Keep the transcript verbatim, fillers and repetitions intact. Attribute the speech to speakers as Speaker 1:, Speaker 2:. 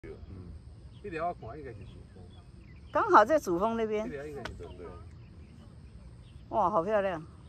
Speaker 1: 嗯，这条我看应该是主峰。
Speaker 2: 刚好在主峰那边。
Speaker 1: 这条应该是主峰。
Speaker 2: 哇，好漂亮！